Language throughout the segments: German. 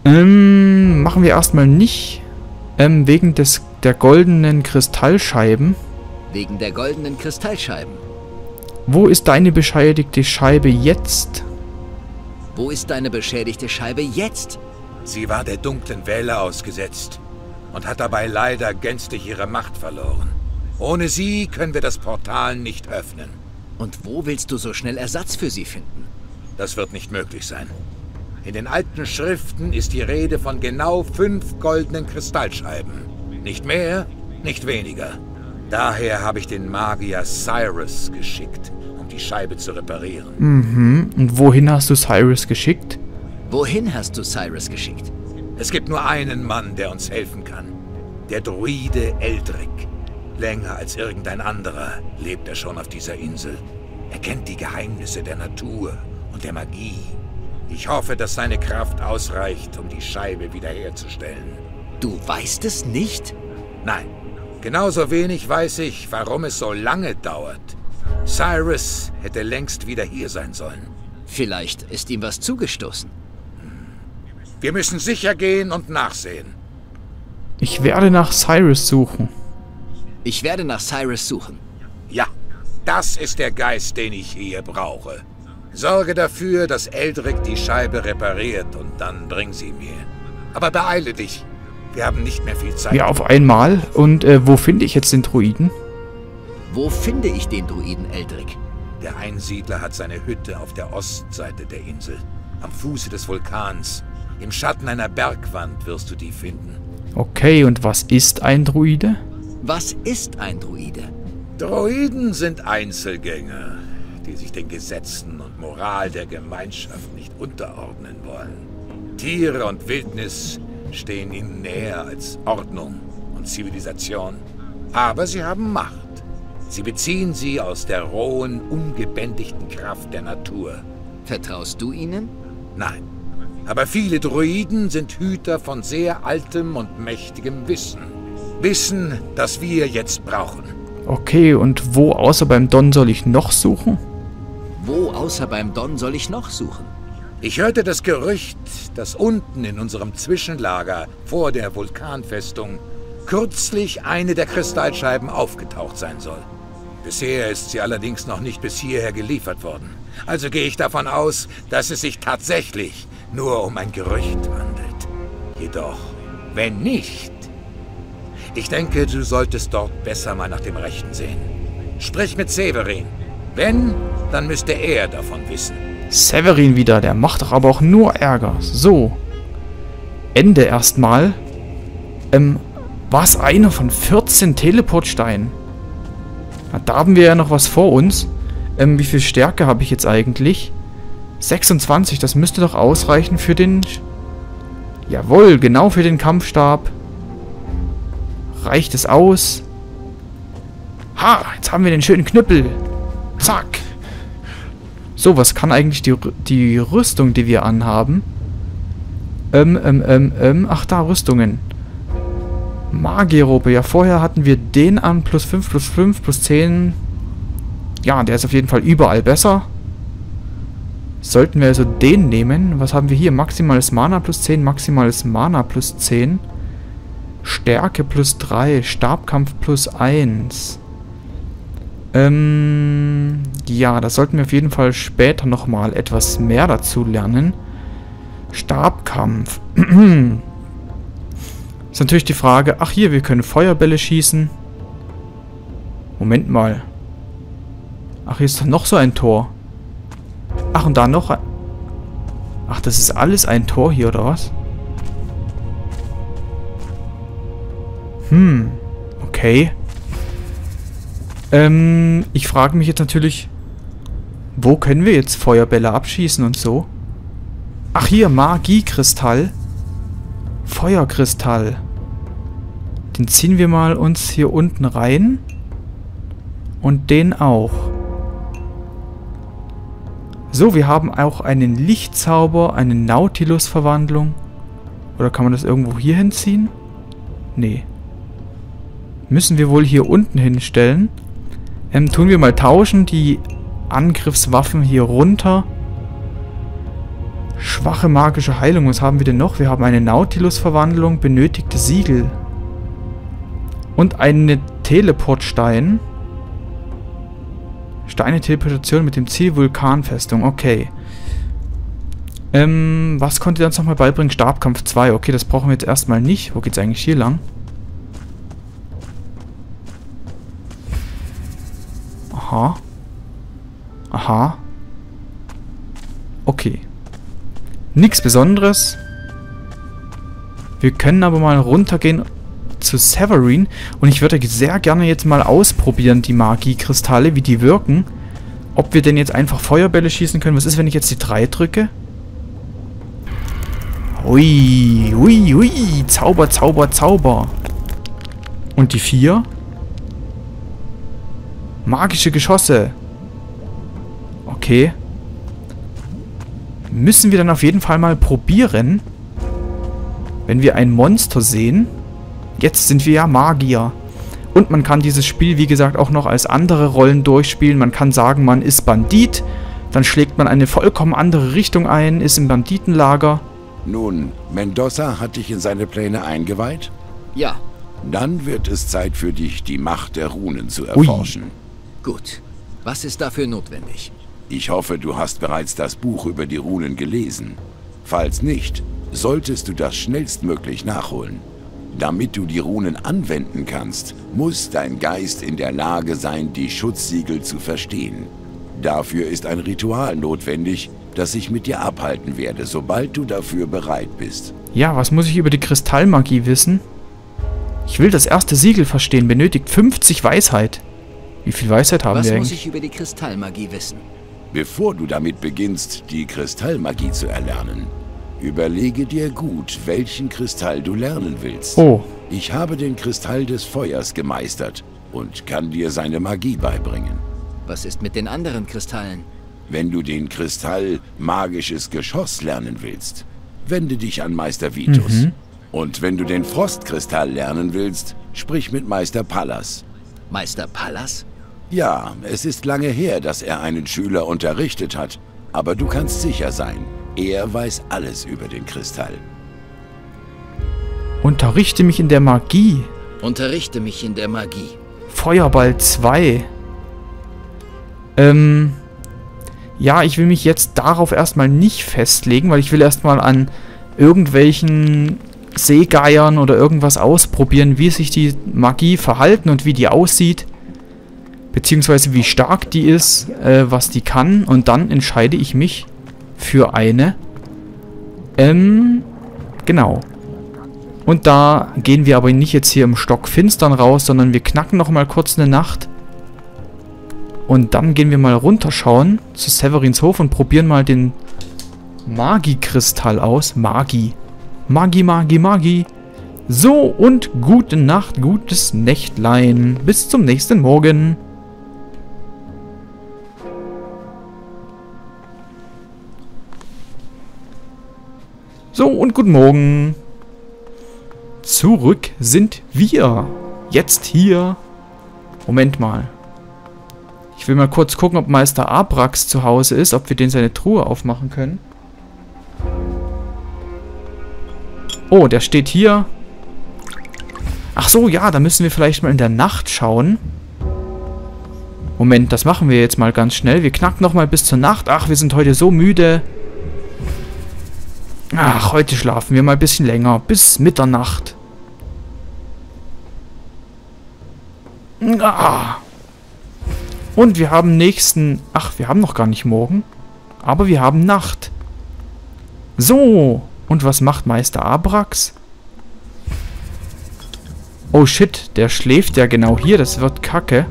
Machen wir erstmal nicht. Wegen der goldenen Kristallscheiben. Wegen der goldenen Kristallscheiben. Wo ist deine beschädigte Scheibe jetzt? Wo ist deine beschädigte Scheibe jetzt? Sie war der dunklen Welle ausgesetzt und hat dabei leider gänzlich ihre Macht verloren. Ohne sie können wir das Portal nicht öffnen. Und wo willst du so schnell Ersatz für sie finden? Das wird nicht möglich sein. In den alten Schriften ist die Rede von genau 5 goldenen Kristallscheiben. Nicht mehr, nicht weniger. Daher habe ich den Magier Cyrus geschickt, um die Scheibe zu reparieren. Mhm. Und wohin hast du Cyrus geschickt? Wohin hast du Cyrus geschickt? Es gibt nur einen Mann, der uns helfen kann. Der Druide Eldrick. Länger als irgendein anderer lebt er schon auf dieser Insel. Er kennt die Geheimnisse der Natur und der Magie. Ich hoffe, dass seine Kraft ausreicht, um die Scheibe wiederherzustellen. Du weißt es nicht? Nein. Genauso wenig weiß ich, warum es so lange dauert. Cyrus hätte längst wieder hier sein sollen. Vielleicht ist ihm was zugestoßen. Wir müssen sicher gehen und nachsehen. Ich werde nach Cyrus suchen. Ich werde nach Cyrus suchen. Ja, das ist der Geist, den ich hier brauche. Sorge dafür, dass Eldrick die Scheibe repariert und dann bring sie mir. Aber beeile dich. Wir haben nicht mehr viel Zeit. Ja, auf einmal. Und wo finde ich jetzt den Druiden? Wo finde ich den Druiden Eldrick? Der Einsiedler hat seine Hütte auf der Ostseite der Insel. Am Fuße des Vulkans. Im Schatten einer Bergwand wirst du die finden. Okay, und was ist ein Druide? Was ist ein Druide? Druiden sind Einzelgänger, die sich den Gesetzen und Moral der Gemeinschaft nicht unterordnen wollen. Tiere und Wildnis stehen ihnen näher als Ordnung und Zivilisation. Aber sie haben Macht. Sie beziehen sie aus der rohen, ungebändigten Kraft der Natur. Vertraust du ihnen? Nein. Aber viele Druiden sind Hüter von sehr altem und mächtigem Wissen. Wissen, das wir jetzt brauchen. Okay, und wo außer beim Don soll ich noch suchen? Wo außer beim Don soll ich noch suchen? Ich hörte das Gerücht, dass unten in unserem Zwischenlager vor der Vulkanfestung kürzlich eine der Kristallscheiben aufgetaucht sein soll. Bisher ist sie allerdings noch nicht bis hierher geliefert worden. Also gehe ich davon aus, dass es sich tatsächlich nur um ein Gerücht handelt. Jedoch, wenn nicht... Ich denke, du solltest dort besser mal nach dem Rechten sehen. Sprich mit Severin. Wenn, dann müsste er davon wissen. Severin wieder, der macht doch aber auch nur Ärger. So. Ende erstmal. War es einer von 14 Teleportsteinen? Na, da haben wir ja noch was vor uns. Wie viel Stärke habe ich jetzt eigentlich? 26, das müsste doch ausreichen für den... Jawohl, genau für den Kampfstab. Reicht es aus? Ha, jetzt haben wir den schönen Knüppel. Zack. So, was kann eigentlich die Rüstung, die wir anhaben? Ach da, Rüstungen. Magierrobe. Ja, vorher hatten wir den an. Plus 5, plus 5, plus 10. Ja, der ist auf jeden Fall überall besser. Sollten wir also den nehmen. Was haben wir hier? Maximales Mana plus 10, maximales Mana plus 10. Stärke plus 3, Stabkampf plus 1. Ja, da sollten wir auf jeden Fall später nochmal etwas mehr dazu lernen. Stabkampf. Ist natürlich die Frage, ach hier, wir können Feuerbälle schießen. Moment mal. Ach, hier ist doch noch so ein Tor. Ach, und da noch ein... Ach, das ist alles ein Tor hier, oder was? Okay. Ich frage mich jetzt natürlich, wo können wir jetzt Feuerbälle abschießen und so? Ach hier, Magiekristall. Feuerkristall. Den ziehen wir mal uns hier unten rein. Und den auch. So, wir haben auch einen Lichtzauber, eine Nautilus-Verwandlung. Oder kann man das irgendwo hier hinziehen? Nee. Müssen wir wohl hier unten hinstellen. Tun wir mal tauschen, die Angriffswaffen hier runter. Schwache magische Heilung. Was haben wir denn noch? Wir haben eine Nautilus-Verwandlung, benötigte Siegel. Und einen Teleportstein. Steine-Teleportation mit dem Ziel Vulkanfestung. Okay. Was konnte ihr uns nochmal beibringen? Stabkampf 2. Okay, das brauchen wir jetzt erstmal nicht. Wo geht's eigentlich hier lang? Aha. Aha. Okay. Nichts Besonderes. Wir können aber mal runtergehen zu Severin. Und ich würde sehr gerne jetzt mal ausprobieren, die Magiekristalle, wie die wirken. Ob wir denn jetzt einfach Feuerbälle schießen können. Was ist, wenn ich jetzt die 3 drücke? Ui, ui, ui. Zauber, Zauber, Zauber. Und die 4? Magische Geschosse. Okay. Müssen wir dann auf jeden Fall mal probieren. Wenn wir ein Monster sehen. Jetzt sind wir ja Magier. Und man kann dieses Spiel, wie gesagt, auch noch als andere Rollen durchspielen. Man kann sagen, man ist Bandit. Dann schlägt man eine vollkommen andere Richtung ein, ist im Banditenlager. Nun, Mendoza hat dich in seine Pläne eingeweiht? Ja. Dann wird es Zeit für dich, die Macht der Runen zu erforschen. Gut. Was ist dafür notwendig? Ich hoffe, du hast bereits das Buch über die Runen gelesen. Falls nicht, solltest du das schnellstmöglich nachholen. Damit du die Runen anwenden kannst, muss dein Geist in der Lage sein, die Schutzsiegel zu verstehen. Dafür ist ein Ritual notwendig, das ich mit dir abhalten werde, sobald du dafür bereit bist. Ja, was muss ich über die Kristallmagie wissen? Ich will das erste Siegel verstehen. Benötigt 50 Weisheit. Wie viel Weisheit haben wir eigentlich? Was muss ich über die Kristallmagie wissen? Bevor du damit beginnst, die Kristallmagie zu erlernen, überlege dir gut, welchen Kristall du lernen willst. Oh. Ich habe den Kristall des Feuers gemeistert und kann dir seine Magie beibringen. Was ist mit den anderen Kristallen? Wenn du den Kristall Magisches Geschoss lernen willst, wende dich an Meister Vitus. Und wenn du den Frostkristall lernen willst, sprich mit Meister Pallas. Meister Pallas? Ja, es ist lange her, dass er einen Schüler unterrichtet hat, aber du kannst sicher sein, er weiß alles über den Kristall. Unterrichte mich in der Magie. Unterrichte mich in der Magie. Feuerball 2. Ja, ich will mich jetzt darauf erstmal nicht festlegen, weil ich will erstmal an irgendwelchen Seegeiern oder irgendwas ausprobieren, wie sich die Magie verhalten und wie die aussieht. Beziehungsweise wie stark die ist, was die kann. Und dann entscheide ich mich für eine. Genau. Und da gehen wir aber nicht jetzt hier im Stockfinstern raus, sondern wir knacken noch mal kurz eine Nacht. Und dann gehen wir mal runterschauen zu Severins Hof und probieren mal den Magiekristall aus. Magie. Magie, Magie, Magie. So, und gute Nacht, gutes Nächtlein. Bis zum nächsten Morgen. So, und guten Morgen. Zurück sind wir. Jetzt hier. Moment mal. Ich will mal kurz gucken, ob Meister Abrax zu Hause ist, ob wir den seine Truhe aufmachen können. Oh, der steht hier. Ach so, ja, da müssen wir vielleicht mal in der Nacht schauen. Moment, das machen wir jetzt mal ganz schnell. Wir knacken noch mal bis zur Nacht. Ach, wir sind heute so müde. Ach, heute schlafen wir mal ein bisschen länger. Bis Mitternacht. Ah. Und wir haben nächsten... Ach, wir haben noch gar nicht morgen. Aber wir haben Nacht. So. Und was macht Meister Abrax? Oh shit, der schläft ja genau hier. Das wird kacke.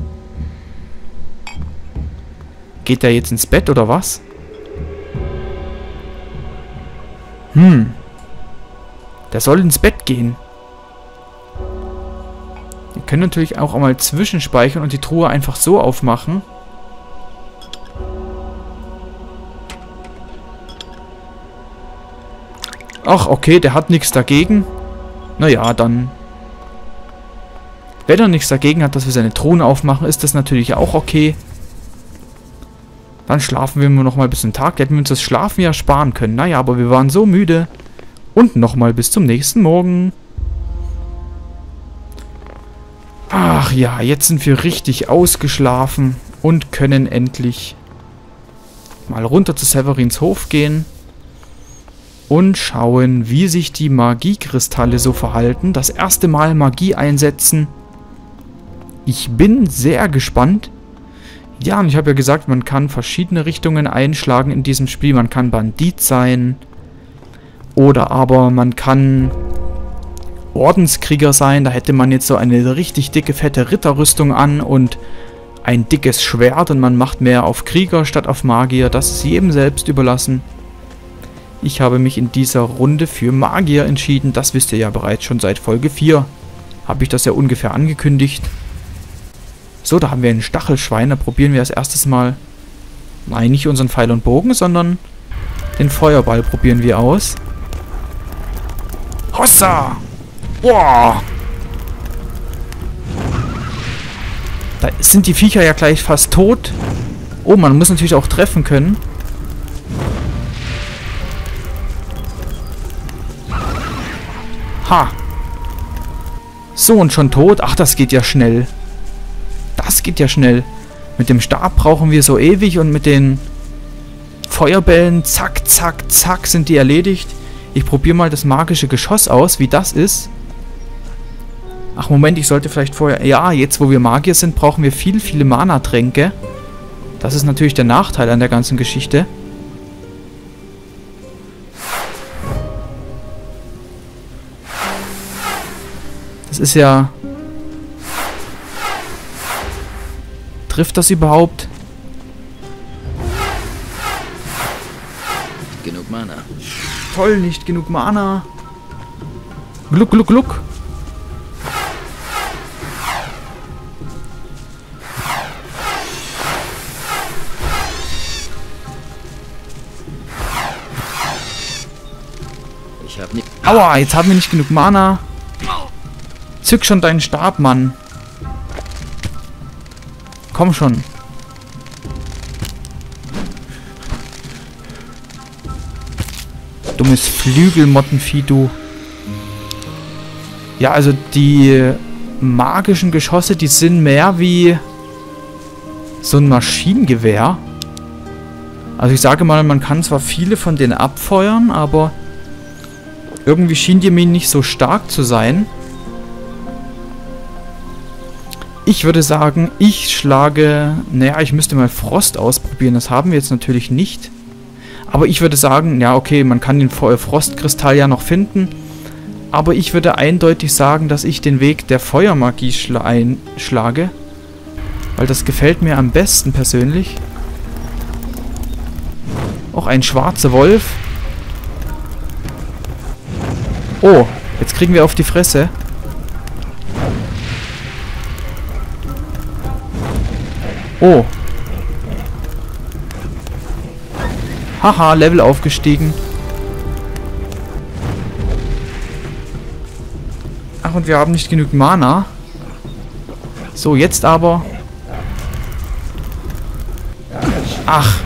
Geht der jetzt ins Bett oder was? Der soll ins Bett gehen. Wir können natürlich auch einmal zwischenspeichern und die Truhe einfach so aufmachen. Ach, okay, der hat nichts dagegen. Naja, dann... Wenn er nichts dagegen hat, dass wir seine Truhen aufmachen, ist das natürlich auch okay. Dann schlafen wir nur noch mal bis zum Tag. Da hätten wir uns das Schlafen ja sparen können. Naja, aber wir waren so müde. Und nochmal bis zum nächsten Morgen. Ach ja, jetzt sind wir richtig ausgeschlafen und können endlich mal runter zu Severins Hof gehen und schauen, wie sich die Magiekristalle so verhalten. Das erste Mal Magie einsetzen. Ich bin sehr gespannt. Ja, und ich habe ja gesagt, man kann verschiedene Richtungen einschlagen in diesem Spiel. Man kann Bandit sein. Oder aber man kann Ordenskrieger sein. Da hätte man jetzt so eine richtig dicke, fette Ritterrüstung an und ein dickes Schwert. Und man macht mehr auf Krieger statt auf Magier. Das ist jedem selbst überlassen. Ich habe mich in dieser Runde für Magier entschieden. Das wisst ihr ja bereits schon seit Folge 4. Habe ich das ja ungefähr angekündigt. So, da haben wir ein Stachelschwein. Da probieren wir als erstes mal... Nein, nicht unseren Pfeil und Bogen, sondern den Feuerball probieren wir aus. Hossa! Boah! Da sind die Viecher ja gleich fast tot. Oh, man muss natürlich auch treffen können. Ha! So, und schon tot? Ach, das geht ja schnell. Das geht ja schnell. Mit dem Stab brauchen wir so ewig und mit den Feuerbällen, zack, zack, zack, sind die erledigt. Ich probiere mal das magische Geschoss aus, wie das ist. Ach, Moment, ich sollte vielleicht vorher... Ja, jetzt, wo wir Magier sind, brauchen wir viele Mana-Tränke. Das ist natürlich der Nachteil an der ganzen Geschichte. Das ist ja... Trifft das überhaupt? Genug Mana. Toll, nicht genug Mana. Gluck, gluck, gluck. Ich hab nicht... Aua, jetzt haben wir nicht genug Mana. Zück schon deinen Stab, Mann. Komm schon. Dummes Flügelmottenvieh, du. Ja, also die magischen Geschosse, die sind mehr wie so ein Maschinengewehr. Also ich sage mal, man kann zwar viele von denen abfeuern, aber irgendwie schien die mir nicht so stark zu sein. Ich würde sagen, ich schlage... Naja, ich müsste mal Frost ausprobieren. Das haben wir jetzt natürlich nicht. Aber ich würde sagen, ja okay, man kann den Frostkristall ja noch finden. Aber ich würde eindeutig sagen, dass ich den Weg der Feuermagie einschlage. Weil das gefällt mir am besten persönlich. Auch ein schwarzer Wolf. Oh, jetzt kriegen wir auf die Fresse. Oh. Haha, Level aufgestiegen. Ach, und wir haben nicht genug Mana. So, jetzt aber. Ach.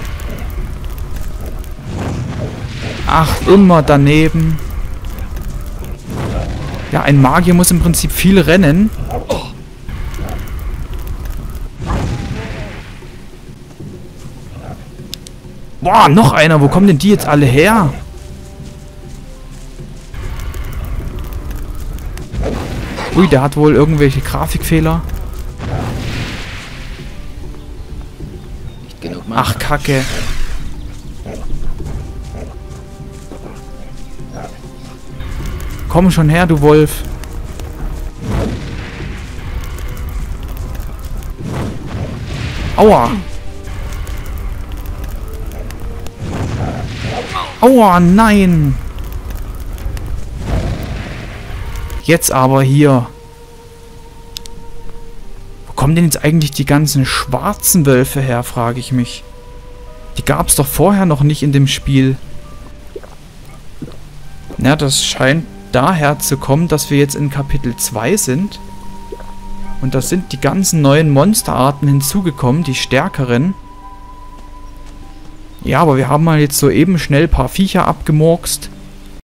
Ach, immer daneben. Ja, ein Magier muss im Prinzip viel rennen. Boah, noch einer. Wo kommen denn die jetzt alle her? Ui, der hat wohl irgendwelche Grafikfehler. Nicht genug Mana. Ach, Kacke. Komm schon her, du Wolf. Aua. Aua, nein. Jetzt aber hier. Wo kommen denn jetzt eigentlich die ganzen schwarzen Wölfe her, frage ich mich. Die gab es doch vorher noch nicht in dem Spiel. Na, das scheint daher zu kommen, dass wir jetzt in Kapitel 2 sind. Und da sind die ganzen neuen Monsterarten hinzugekommen, die stärkeren. Ja, aber wir haben mal jetzt soeben schnell ein paar Viecher abgemurkst.